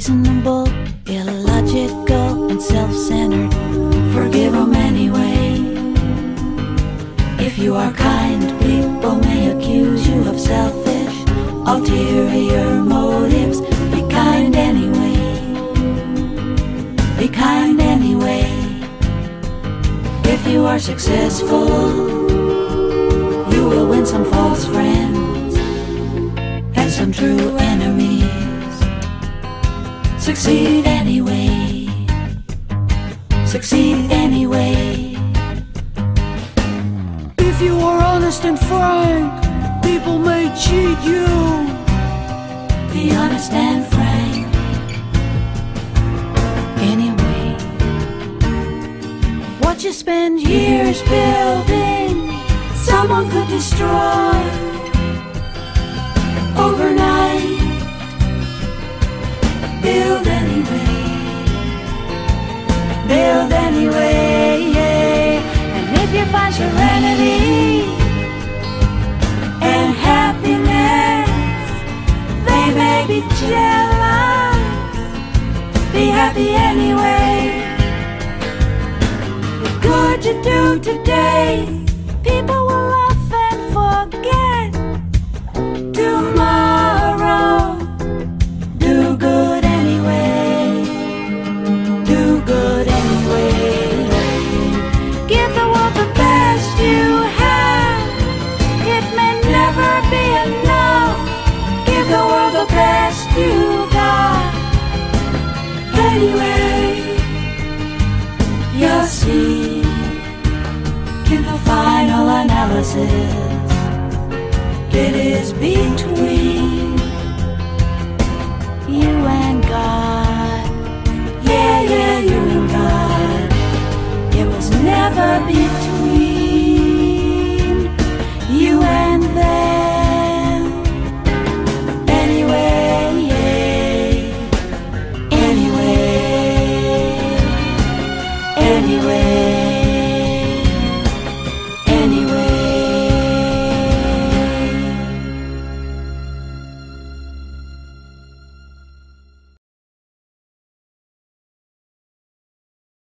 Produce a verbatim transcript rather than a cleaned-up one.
unreasonable, illogical, and self-centered. Forgive them anyway. If you are kind, people may accuse you of selfish, ulterior motives. Be kind anyway. Be kind anyway. If you are successful, you will win some false friends and some true enemies. Succeed anyway. Succeed anyway. If you are honest and frank, people may cheat you. Be honest and frank anyway. What you spend years building, someone could destroy overnight. Build anyway. Build anyway. And if you find serenity and happiness, they may be jealous. Be happy anyway. The good you do today, people will often forget.